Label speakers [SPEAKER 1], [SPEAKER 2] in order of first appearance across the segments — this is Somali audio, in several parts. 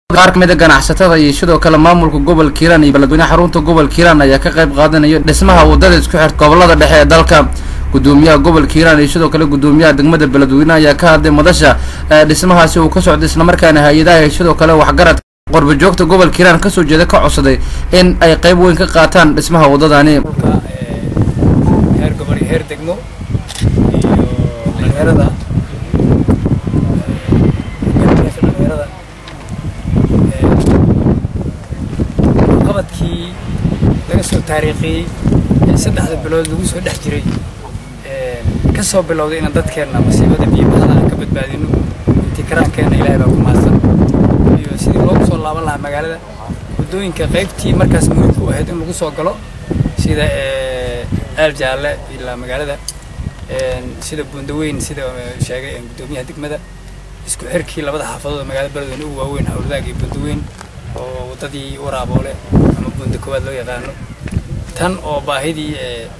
[SPEAKER 1] qaar kamid ah ganacsatada iyo sidoo kale maamulka gobolka Hiiraan iyo Beledweynaha xarunta gobolka Hiiraan ayaa ka qayb qaadanaya dhismaha wadada isku xirta gobolada dhexe ee dalka. gudoomiyaha gobolka Hiiraan iyo sidoo kale gudoomiyaha degmada Beledweynaha ayaa ka hadlay madasha dhismahaasi uu ka socdo isla markaana hay'adaha iyo sidoo kale waxgarad qorbo joogta gobolka Hiiraan ka soo jeeda ka codsaday in ay qayb weyn ka qaataan dhismaha wadadani.
[SPEAKER 2] heer gobol heer degmo iyo dhalinyarada qabadkii laga soo taariikhiyay saddexda bilood lagu soo dhex jiray ka soo bilowday in dadkeena masiibada biyaha ka badbaadino intii karaankeena Ilaahay baa ku mahadsan iyo sidii loo soo laaban lahaa magaalada wadooyinka qaybtii markaas muhiimku ahayd in lagu soo galo sida Aljaale ilaa magaalada sida Bundaweyn sida sheegay gudoomiyaha degmada isku xirkii labada xaafadood magaalada Beledweyne ugu waaweyn hawladaag iyo Bundaweyn oo wadadii waraaboole ama bunda koowaad loo yaqaano tan oo baahidii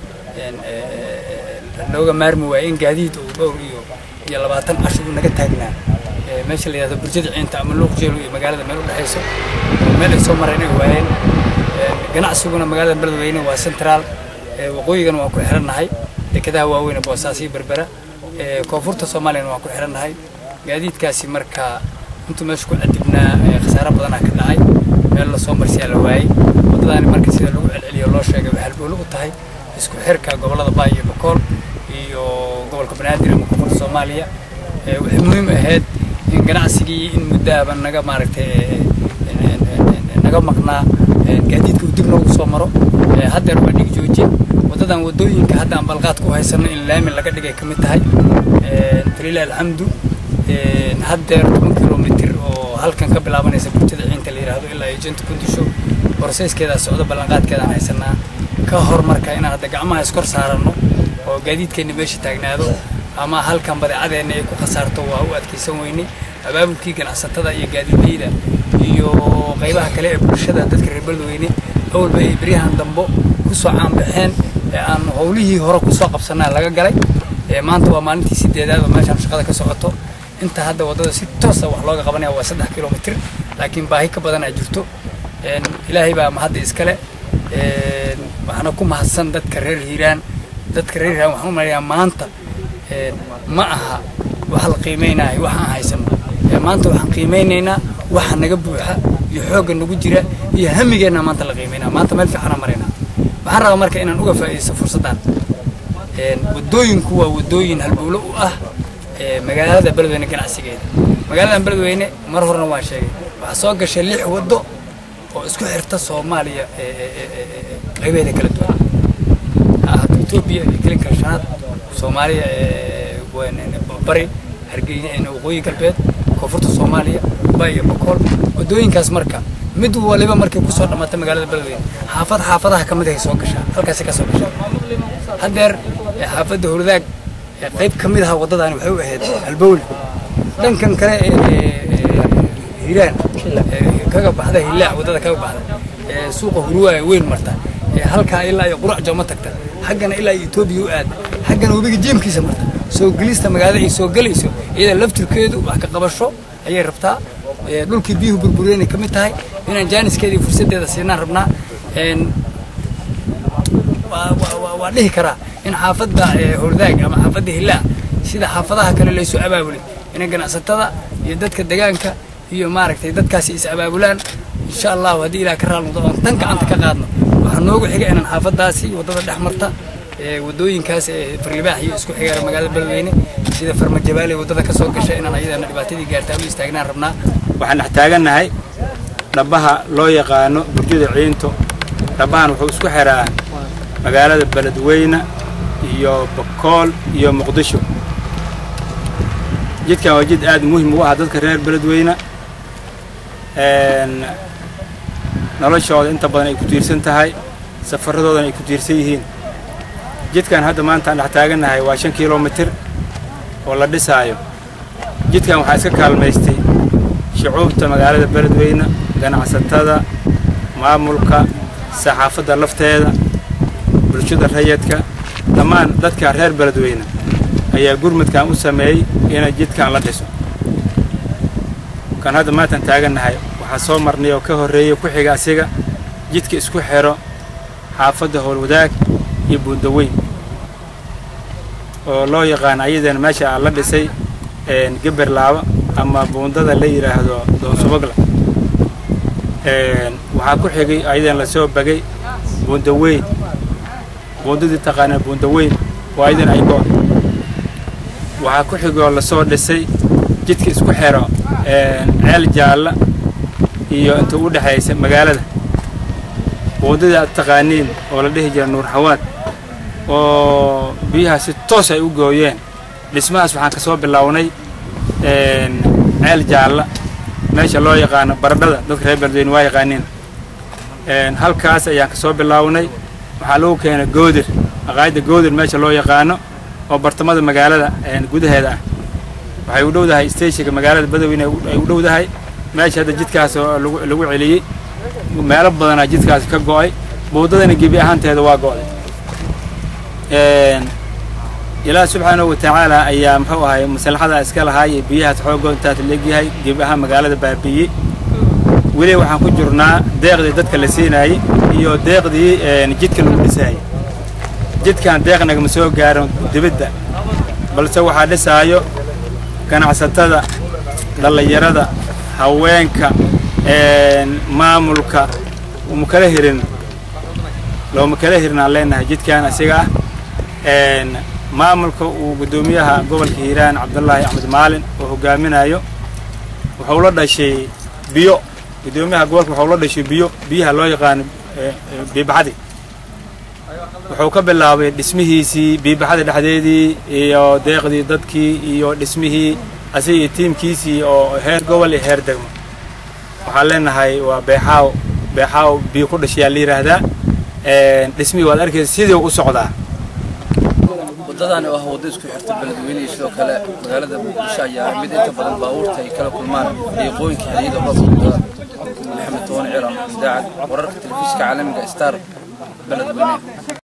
[SPEAKER 2] looga maarmi waayay in gaadiid uu dhowr iyo 20 cashuur naga taagnaa meesha la yiraahdo burjada ciinta ama loo jeelo iyo magaalada meel u dhaxayso meel ay soo mareen ay waayeen ganacsiguna magaalada Beledweyne waa central waqooyigana waa ku xiranahay dekedaha waaweyn Boosaaso iyo Berbera koonfurta Soomaaliya waa ku xiranahay gaadiidkaasi marka inta meesha ku cadibnaa khasaaro badan ka dhacay meel la soo marsiya la waayay wadadani marka sida lagu celceliyo loo sheegay waxa uu u tahay isku xirka gobolada Baay iyo Boqol iyo gobolka Banaadir ama koonfurta Soomaaliya waxa muhiim ahayd in ganacsigii in muddo naga maaragtay naga maqnaa gaadiidku dib loogu soo maro hadda waa dhig joojin wadadan wadooyinka hadda aan balqaad ku haysano in laami laga dhigay kamid tahay taliila alxamdu hadda 10 kilomitir oo halkan ka bilaabanaysa burjada ciinta la yiraahdo ilaa ay jinta ku disho processkeeda socdo balqaadkeeda aan haysanaa ka hor marka in hadda gacmaha iskor saarano oo gaadiidkeena meesha taagnaado ama halkan badeecadeena ay ku khasaarto waa u adkeysan weynay abaabulkii ganacsatada iyo gaadiidleyda iyo qaybaha kale ee bulshada dadka reer Beledweyne awalba ay bariyahan dambo ku soo caanbaxeen aan howlihii hore ku soo qabsanaa laga galay maanta waa maalintii 8aad oo meeshan shaqada ka socoto inta hadda wadada si toos ah wax looga qabanaya waa 3 kilomitir laakiin baahi ka badan ay jirto Ilaahay baa mahad iskale waxana ku mahadsan dadka reer Hiiraan waxaan u maleeyaa maanta ma aha wax la qiimeynaa waxaan haysano maanta waxaan qiimeynaynaa waxa naga buuxa iyo xoog nagu jira iyo hamigeena maanta la qiimeynaa maanta meel fiican marayna waxaan rabaa marka inaan uga faa'iideysto fursadan wadooyinku waa wadooyin halbowlo u ah magaalada Beledweyne ganacsigeeda magaalada Beledweyne mar horena waan sheegay waxa soo gashay 6 wado oo isku xirta Soomaaliya qaybaheeda kala duwan Itoobiya iyo kale shanaad Soomaaliya bari hargeysa waqooyi galbeed koonfurta Soomaaliya Baay iyo Boqol wadooyinkaas marka mid waliba markay ku soo dhamaatay magaalada Beledweyne xaafadaha kamid ah soo gashay halkaas ka soo gashay hadeer xaafada hurdaag qayb kamid ah wadadani waxay u ahayd albowl dhankan kale Hiiraan kaga baxday ilaa wadada kaga baxday suuqa Huruwa weyn marta halka ilaa ay qurac jama tagta xaqana ilaa Itoobiya u aad xaqana wabiga jeemkiisa marta soo galista magaalada ay soo galayso iyada laftirkeedu wax ka qabasho ayay rabtaa dhulkii biyuhu burbureen kamid tahay inaan jaaniskeedii fursadeeda siinaan rabnaa waa dhihi karaa in xaafada hurdaag ama xaafada hilaa sida xaafadaha kale la soo abaabulay in ganacsatada iyo dadka deegaanka iyo maaragtay dadkaasi is abaabulaan insha Allah hadii ilaa ka raadno tan gacanta ka qaadno waxa noogu xiga inaan xaafadaasi wadada dhaxmarta wadooyinkaas Farlibaax iyo isku xiga magaalada Beledweyne sida Farmajabaale wadada ka soo gashay inaan ayadana dhibaatadii gaartay u istaagnaan rabnaa
[SPEAKER 3] waxaan dhex taaganahay dhabaha loo yaqaano burjada ciinto dhabahan wuxuu isku xiraa magaalada Beledweyne iyo Boqol iyo Muqdisho jidkan waa jid aad muhiim u ah dadka reer Beledweyne noloshooda inta badan ay ku tiirsan tahay safaradoodan ay ku tiirsan yihiin jidkan hadda maanta dhex taaganahay waa 5 kilomitir oo la dhisaayo jidkan waxa iska kaalmaystay shucuubta magaalada Beledweyne ganacsatada maamulka saxaafadda lafteeda bulshada rayidka dhammaan dadka reer Beledweyne ayaa gurmadkan u sameeyay in jidkan la dhiso kan hadda maanta taaganahay waxaa soo marnay oo ka horreeyay ku xiga asiga jidka isku xiro xaafadda Howlwadaag iyo Buundaweyn oo loo yaqaan ayadan meesha la dhisay Gabarlaaba ama buundada la yiraahdo Doonsubagla waxaa ku xigay ayadan la soo bagay Buundaweyn buundadii taqaana Buundaweyn oo ayadan ay go'an waxaa ku xigay la soo dhisay jidka isku xiro ceel jaalla iyo inta u dhaxaysa magaalada buundada taqaaniin oo la dhihi jiray Nuur Xawaad oo biyaha si toos ay u gooyeen dhismahaas waxaan ka soo bilownay ceel jaalla meesha loo yaqaan baradhada dadka reer Beledweyne waa yaqaaniin halkaas ayaan ka soo bilownay waxaa lagu keenay goodir aqaayada goodir meesha loo yaqaano oo bartamada magaalada gudaheeda waxay u dhowdahay station-ka magaalada Beledweyne ay u dhowdahay meesha hadda jidkaas lagu celiyay meelo badan jidkaas ka go'ay buundadana gebi ahaanteeda waa go'day ilaa subxaanahu wa ta'aala ayaa muxuu ahay maslaxada iska lahaay biyaha xoogga inta leeyahay gebi ahaan magaalada baabiyay weli waxaan ku jirnaa deeqdii dadka la siinayay iyo deeqdii jidka lagu dhisay jidkan deeqnaga ma soo gaarin dibadda balse waxaa dhisaayo ganacsatada dhalinyarada haweenka maamulka kala hirin aan leenahay jidkan asiga maamulka uu gudoomiyaha gobolka Hiiraan Cabdullaahi Axmed Maalin oo hogaaminayo wuxuu la dhashay biyo gudoomiyaha gobolka wuxuu la dhashay biyaha loo yaqaan biibaxadi wuxuu ka bilaabay dhismihiisii biibaxada dhexdeedii iyo deeqdii dadkii iyo dhismihii asiga tiimkiisii oo heer gobol iyo heer degmo waxaan leenahay waa beexaaw biyo ku dhashay la yiraahdaa dhismihii waad arkaysaa sidii u socdaa
[SPEAKER 1] wadadani waa wado isku xirta Beledweyne sidoo kale magaalada Muqdisho ayaa mid inta badan baabuurta ay kala kulmaan deeqooyinka xiriirka roobka Maxamed Toone Ciiran idaacad wararka telefishinka caalamiga Star Beledweyne